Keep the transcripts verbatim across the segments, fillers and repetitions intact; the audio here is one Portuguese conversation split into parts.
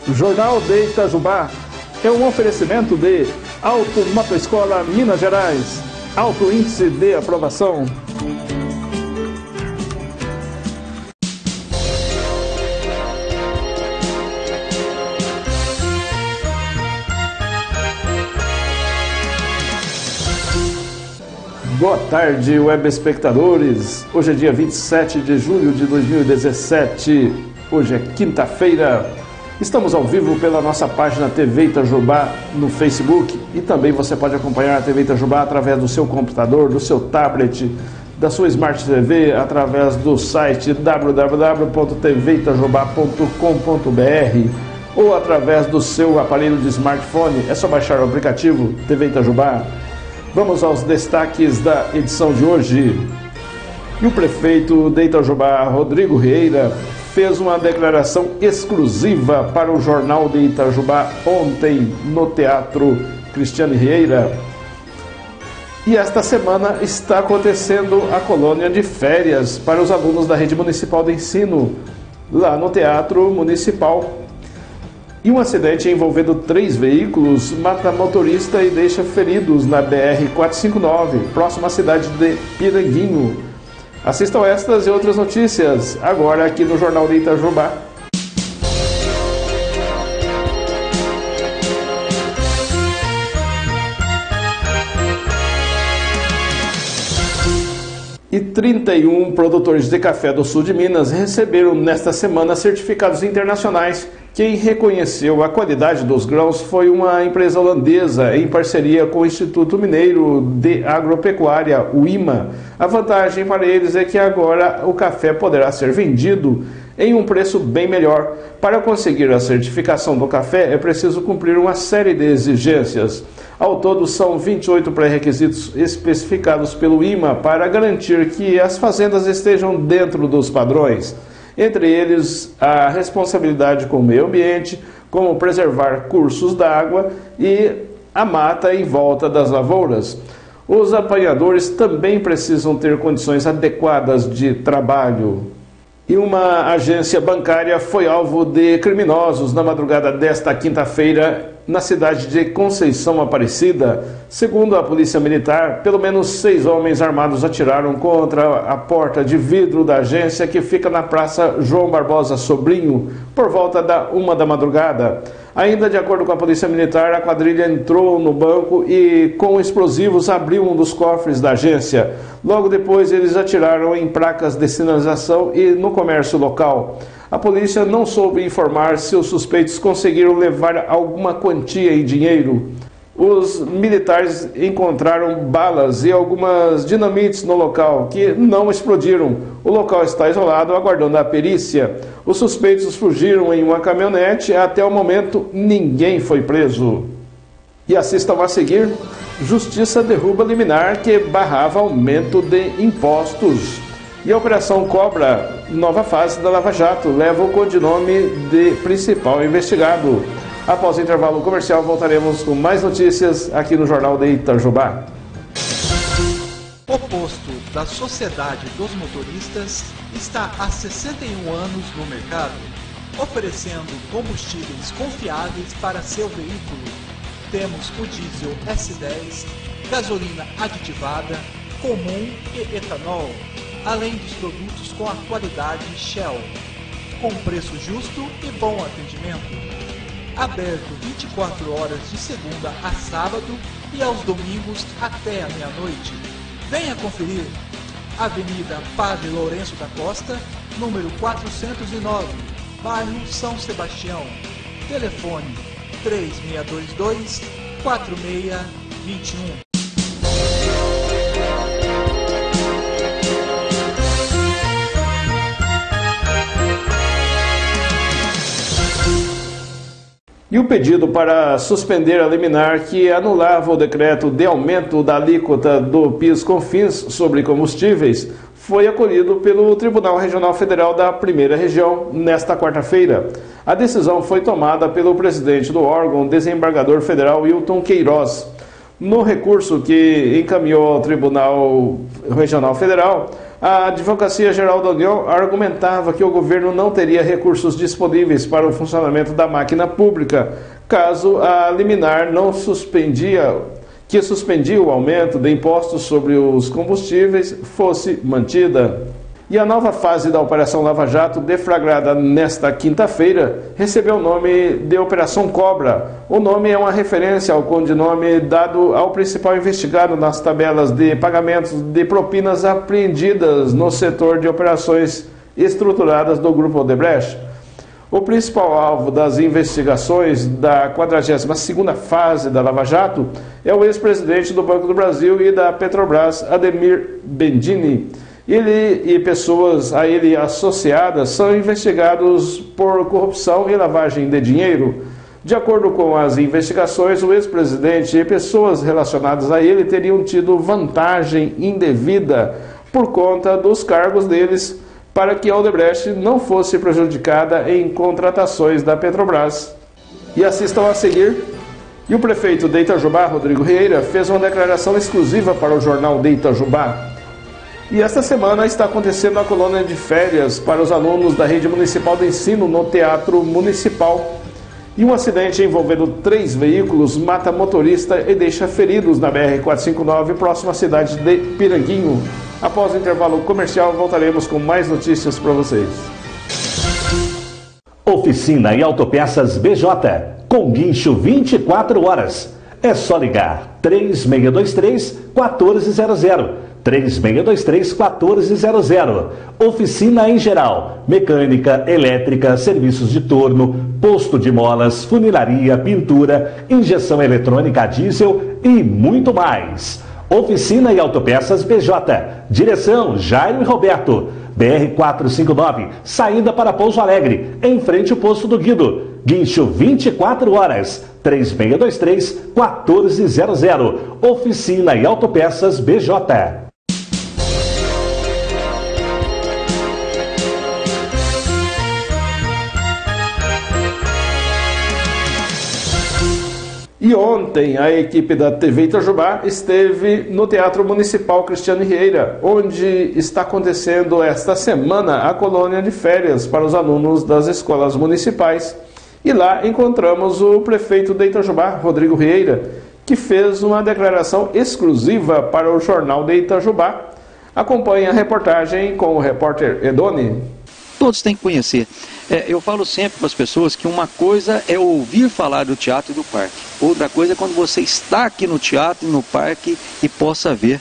Jornal de Itajubá é um oferecimento de Auto Motoescola Minas Gerais, alto índice de aprovação. Boa tarde, web espectadores. Hoje é dia vinte e sete de julho de dois mil e dezessete. Hoje é quinta-feira. Estamos ao vivo pela nossa página T V Itajubá no Facebook e também você pode acompanhar a T V Itajubá através do seu computador, do seu tablet, da sua Smart T V, através do site w w w ponto t v itajubá ponto com ponto b r ou através do seu aparelho de smartphone. É só baixar o aplicativo T V Itajubá. Vamos aos destaques da edição de hoje. E o prefeito de Itajubá, Rodrigo Rieira, fez uma declaração exclusiva para o Jornal de Itajubá ontem no Teatro Cristiane Rieira. E esta semana está acontecendo a colônia de férias para os alunos da Rede Municipal de Ensino, lá no Teatro Municipal. E um acidente envolvendo três veículos mata motorista e deixa feridos na B R quatrocentos e cinquenta e nove, próxima à cidade de Piranguinho. Assistam estas e outras notícias agora aqui no Jornal de Itajubá. E trinta e um produtores de café do sul de Minas receberam nesta semana certificados internacionais. Quem reconheceu a qualidade dos grãos foi uma empresa holandesa em parceria com o Instituto Mineiro de Agropecuária, o I M A. A vantagem para eles é que agora o café poderá ser vendido em um preço bem melhor. Para conseguir a certificação do café é preciso cumprir uma série de exigências. Ao todo, são vinte e oito pré-requisitos especificados pelo I M A para garantir que as fazendas estejam dentro dos padrões. Entre eles, a responsabilidade com o meio ambiente, como preservar cursos d'água e a mata em volta das lavouras. Os apanhadores também precisam ter condições adequadas de trabalho. E uma agência bancária foi alvo de criminosos na madrugada desta quinta-feira na cidade de Conceição Aparecida. Segundo a Polícia Militar, pelo menos seis homens armados atiraram contra a porta de vidro da agência que fica na Praça João Barbosa Sobrinho, por volta da uma da madrugada. Ainda de acordo com a Polícia Militar, a quadrilha entrou no banco e, com explosivos, abriu um dos cofres da agência. Logo depois, eles atiraram em placas de sinalização e no comércio local. A polícia não soube informar se os suspeitos conseguiram levar alguma quantia em dinheiro. Os militares encontraram balas e algumas dinamites no local, que não explodiram. O local está isolado, aguardando a perícia. Os suspeitos fugiram em uma caminhonete. Até o momento, ninguém foi preso. E assistam a seguir: Justiça derruba liminar que barrava aumento de impostos. E a Operação Cobra, nova fase da Lava Jato, leva o codinome de principal investigado. Após o intervalo comercial, voltaremos com mais notícias aqui no Jornal de Itajubá. O posto da Sociedade dos Motoristas está há sessenta e um anos no mercado, oferecendo combustíveis confiáveis para seu veículo. Temos o diesel S dez, gasolina aditivada, comum e etanol, além dos produtos com a qualidade Shell, com preço justo e bom atendimento. Aberto vinte e quatro horas de segunda a sábado e aos domingos até a meia-noite. Venha conferir. Avenida Padre Lourenço da Costa, número quatrocentos e nove, bairro São Sebastião. Telefone três seis dois dois, quatro seis dois um. E o pedido para suspender a liminar que anulava o decreto de aumento da alíquota do PIS/COFINS sobre combustíveis foi acolhido pelo Tribunal Regional Federal da Primeira Região nesta quarta-feira. A decisão foi tomada pelo presidente do órgão, desembargador federal Hilton Queiroz. No recurso que encaminhou ao Tribunal Regional Federal, A Advocacia Geral da União argumentava que o governo não teria recursos disponíveis para o funcionamento da máquina pública, caso a liminar não suspendia, que suspendia o aumento de impostos sobre os combustíveis fosse mantida. E a nova fase da Operação Lava Jato, deflagrada nesta quinta-feira, recebeu o nome de Operação Cobra. O nome é uma referência ao codinome dado ao principal investigado nas tabelas de pagamentos de propinas apreendidas no setor de operações estruturadas do Grupo Odebrecht. O principal alvo das investigações da quadragésima segunda fase da Lava Jato é o ex-presidente do Banco do Brasil e da Petrobras, Ademir Bendini. Ele e pessoas a ele associadas são investigados por corrupção e lavagem de dinheiro. De acordo com as investigações, o ex-presidente e pessoas relacionadas a ele teriam tido vantagem indevida por conta dos cargos deles para que a Odebrecht não fosse prejudicada em contratações da Petrobras. E assistam a seguir. E o prefeito de Itajubá, Rodrigo Vieira, fez uma declaração exclusiva para o jornal de Itajubá. E esta semana está acontecendo a colônia de férias para os alunos da Rede Municipal de Ensino no Teatro Municipal. E um acidente envolvendo três veículos mata motorista e deixa feridos na B R quatrocentos e cinquenta e nove, próxima à cidade de Piranguinho. Após o intervalo comercial, voltaremos com mais notícias para vocês. Oficina e Autopeças B J, com guincho vinte e quatro horas. É só ligar três seis dois três, quatro zero zero. três seis dois três, quatro zero zero. Oficina em geral, mecânica, elétrica, serviços de torno, posto de molas, funilaria, pintura, injeção eletrônica a diesel e muito mais. Oficina e Autopeças B J. Direção Jairo e Roberto. B R quatrocentos e cinquenta e nove, saída para Pouso Alegre, em frente ao posto do Guido. Guincho vinte e quatro horas. três seis dois três, quatro zero zero. Oficina e Autopeças B J. E ontem a equipe da T V Itajubá esteve no Teatro Municipal Cristiano Vieira, onde está acontecendo esta semana a colônia de férias para os alunos das escolas municipais. E lá encontramos o prefeito de Itajubá, Rodrigo Vieira, que fez uma declaração exclusiva para o jornal de Itajubá. Acompanhe a reportagem com o repórter Edoni. Todos têm que conhecer. É, eu falo sempre para as pessoas que uma coisa é ouvir falar do teatro e do parque. Outra coisa é quando você está aqui no teatro e no parque e possa ver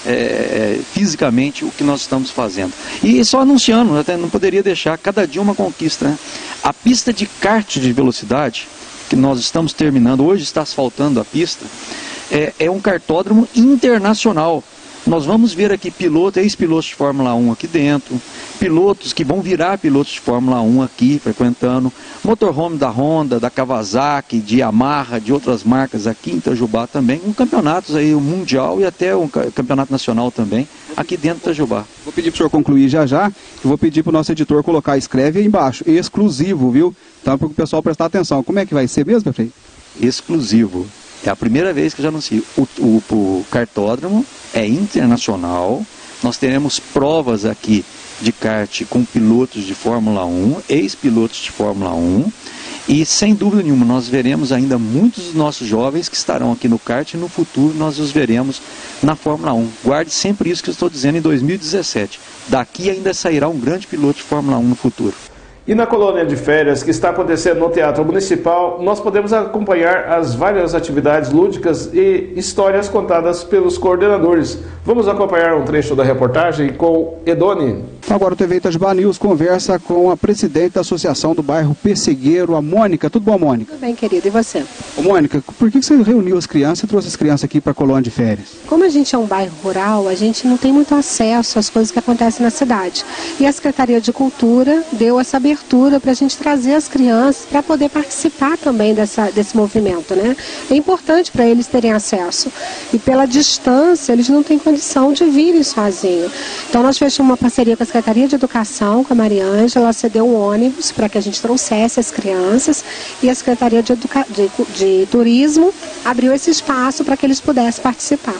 é, fisicamente o que nós estamos fazendo. E só anunciando, até não poderia deixar, cada dia uma conquista, né? A pista de kart de velocidade, que nós estamos terminando, hoje está asfaltando a pista, é, é um kartódromo internacional. Nós vamos ver aqui pilotos, ex-pilotos de Fórmula um aqui dentro, pilotos que vão virar pilotos de Fórmula um aqui, frequentando, motorhome da Honda, da Kawasaki, de Yamaha, de outras marcas aqui em Itajubá também, com campeonatos aí, o mundial e até o campeonato nacional também, aqui dentro de Itajubá. Vou pedir para o senhor concluir já já, eu vou pedir para o nosso editor colocar, escreve aí embaixo, exclusivo, viu? Então, para o pessoal prestar atenção. Como é que vai ser mesmo, prefeito? Exclusivo. É a primeira vez que eu já anuncio. O, o, o kartódromo é internacional. Nós teremos provas aqui de kart com pilotos de Fórmula um, ex-pilotos de Fórmula um. E sem dúvida nenhuma, nós veremos ainda muitos dos nossos jovens que estarão aqui no kart e no futuro nós os veremos na Fórmula um. Guarde sempre isso que eu estou dizendo em dois mil e dezessete. Daqui ainda sairá um grande piloto de Fórmula um no futuro. E na colônia de férias que está acontecendo no Teatro Municipal, nós podemos acompanhar as várias atividades lúdicas e histórias contadas pelos coordenadores. Vamos acompanhar um trecho da reportagem com Edoni. Agora o T V Itajubá News conversa com a presidente da Associação do Bairro Pessegueiro, a Mônica. Tudo bom, Mônica? Tudo bem, querido. E você? Ô, Mônica, por que você reuniu as crianças e trouxe as crianças aqui para a colônia de férias? Como a gente é um bairro rural, a gente não tem muito acesso às coisas que acontecem na cidade. E a Secretaria de Cultura deu essa abertura para a gente trazer as crianças para poder participar também dessa, desse movimento, né? É importante para eles terem acesso. E pela distância, eles não têm condição de virem sozinhos. Então nós fechamos uma parceria com a Secretaria de Educação, com a Mariângela, ela cedeu um ônibus para que a gente trouxesse as crianças e a Secretaria de, Educa... de, de Turismo abriu esse espaço para que eles pudessem participar.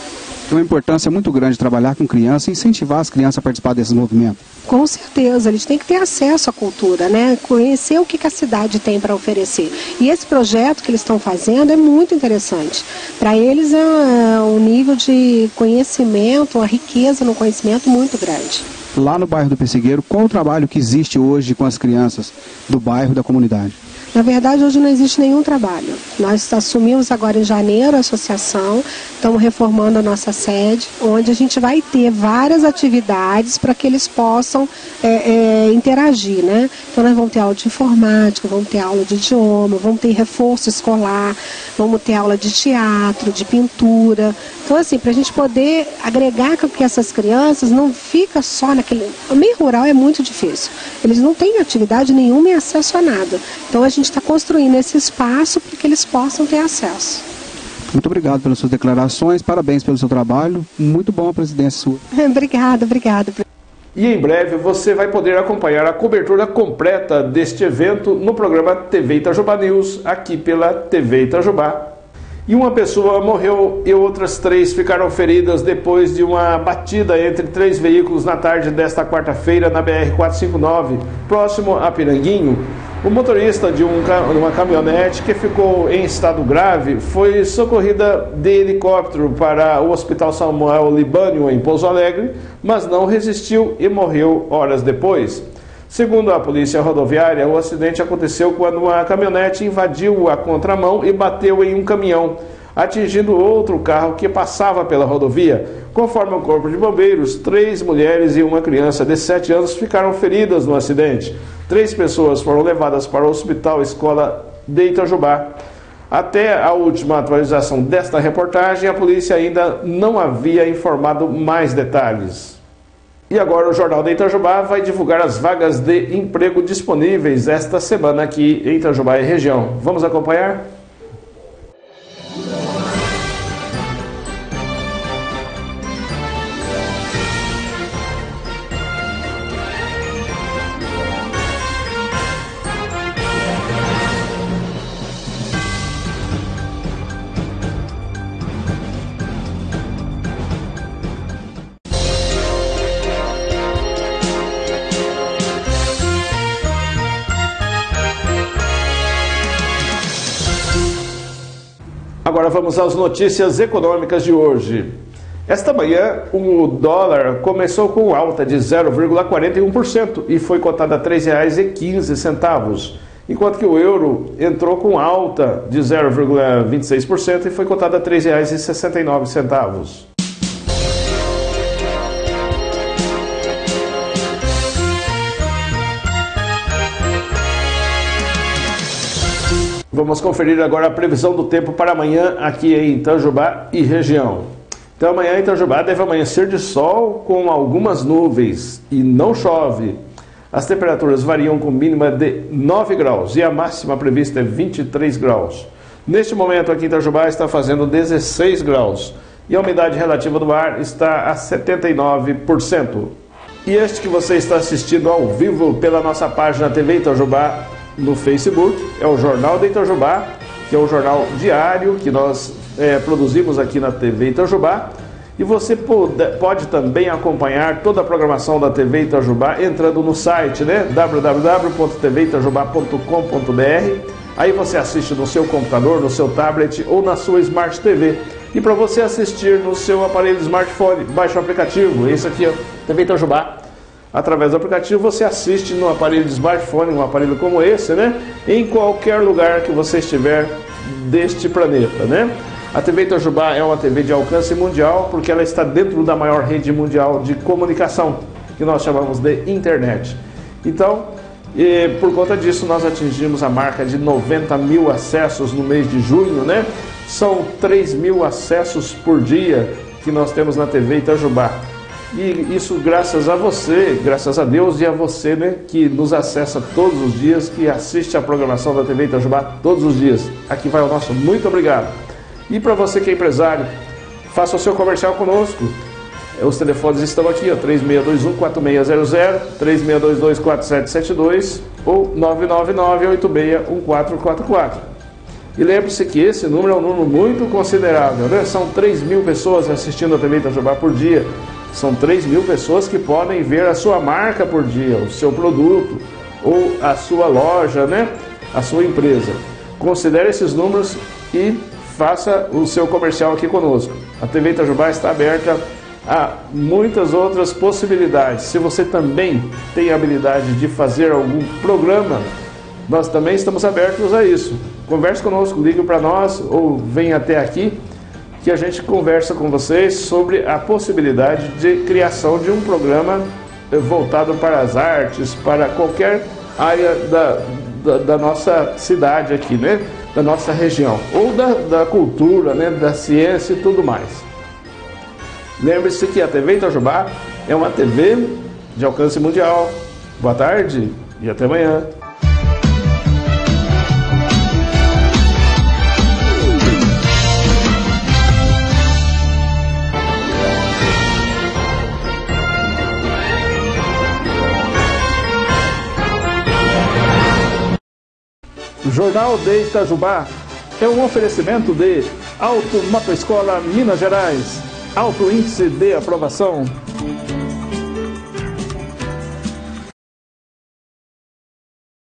tem uma importância muito grande trabalhar com criança e incentivar as crianças a participar desses movimentos. Com certeza, eles têm que ter acesso à cultura, né? Conhecer o que, que a cidade tem para oferecer. E esse projeto que eles estão fazendo é muito interessante. Para eles é um nível de conhecimento, uma riqueza no conhecimento muito grande. Lá no bairro do Pessegueiro, qual o trabalho que existe hoje com as crianças do bairro e da comunidade? Na verdade, hoje não existe nenhum trabalho. Nós assumimos agora em janeiro a associação, estamos reformando a nossa sede, onde a gente vai ter várias atividades para que eles possam é, é, interagir, né? Então nós vamos ter aula de informática, vamos ter aula de idioma, vamos ter reforço escolar, vamos ter aula de teatro, de pintura. Então assim, para a gente poder agregar com que essas crianças não fica só naquele... O meio rural é muito difícil. Eles não têm atividade nenhuma e acesso a nada. Então a gente está construindo esse espaço para que eles possam ter acesso. Muito obrigado pelas suas declarações, parabéns pelo seu trabalho, muito bom a presidência sua. Obrigada, obrigada. E em breve você vai poder acompanhar a cobertura completa deste evento no programa T V Itajubá News, aqui pela T V Itajubá. E uma pessoa morreu e outras três ficaram feridas depois de uma batida entre três veículos na tarde desta quarta-feira na B R quatrocentos e cinquenta e nove, próximo a Piranguinho. O motorista de um, uma caminhonete que ficou em estado grave foi socorrida de helicóptero para o Hospital Samuel Libânio, em Pouso Alegre, mas não resistiu e morreu horas depois. Segundo a polícia rodoviária, o acidente aconteceu quando uma caminhonete invadiu a contramão e bateu em um caminhão, atingindo outro carro que passava pela rodovia. Conforme o Corpo de Bombeiros, três mulheres e uma criança de sete anos ficaram feridas no acidente. Três pessoas foram levadas para o Hospital Escola de Itajubá. Até a última atualização desta reportagem, a polícia ainda não havia informado mais detalhes. E agora o Jornal de Itajubá vai divulgar as vagas de emprego disponíveis esta semana aqui em Itajubá e região. Vamos acompanhar? Agora vamos às notícias econômicas de hoje. Esta manhã, o dólar começou com alta de zero vírgula quarenta e um por cento e foi cotado a três reais e quinze centavos, enquanto que o euro entrou com alta de zero vírgula vinte e seis por cento e foi cotado a três reais e sessenta e nove centavos. Vamos conferir agora a previsão do tempo para amanhã aqui em Itajubá e região. Então amanhã em Itajubá deve amanhecer de sol com algumas nuvens e não chove. As temperaturas variam com mínima de nove graus e a máxima prevista é vinte e três graus. Neste momento aqui em Itajubá está fazendo dezesseis graus e a umidade relativa do ar está a setenta e nove por cento. E este que você está assistindo ao vivo pela nossa página T V Itajubá no Facebook é o Jornal de Itajubá, que é o jornal diário que nós é, produzimos aqui na T V Itajubá. E você pode, pode também acompanhar toda a programação da T V Itajubá entrando no site, né? w w w ponto t v itajubá ponto com ponto b r. Aí você assiste no seu computador, no seu tablet ou na sua Smart T V. E para você assistir no seu aparelho smartphone, baixe o aplicativo. Esse aqui é o T V Itajubá. Através do aplicativo você assiste no aparelho de smartphone, um aparelho como esse, né? Em qualquer lugar que você estiver deste planeta, né? A T V Itajubá é uma T V de alcance mundial porque ela está dentro da maior rede mundial de comunicação, que nós chamamos de internet. Então, e por conta disso, nós atingimos a marca de noventa mil acessos no mês de junho, né? São três mil acessos por dia que nós temos na T V Itajubá. E isso graças a você, graças a Deus e a você, né, que nos acessa todos os dias, que assiste a programação da T V Itajubá todos os dias. Aqui vai o nosso muito obrigado. E para você que é empresário, faça o seu comercial conosco. Os telefones estão aqui, ó, três seis dois um, quatro seis zero zero, três seis dois dois, quatro sete sete dois ou nove nove nove, oito seis um quatro quatro quatro. E lembre-se que esse número é um número muito considerável, né? São três mil pessoas assistindo a T V Itajubá por dia. São três mil pessoas que podem ver a sua marca por dia, o seu produto, ou a sua loja, né? A sua empresa. Considere esses números e faça o seu comercial aqui conosco. A T V Itajubá está aberta a muitas outras possibilidades. Se você também tem a habilidade de fazer algum programa, nós também estamos abertos a isso. Converse conosco, ligue para nós ou venha até aqui que a gente conversa com vocês sobre a possibilidade de criação de um programa voltado para as artes, para qualquer área da, da, da nossa cidade aqui, né? Da nossa região, ou da, da cultura, né? Da ciência e tudo mais. Lembre-se que a T V Itajubá é uma T V de alcance mundial. Boa tarde e até amanhã. O Jornal de Itajubá é um oferecimento de Auto Motoescola Minas Gerais. Alto índice de aprovação.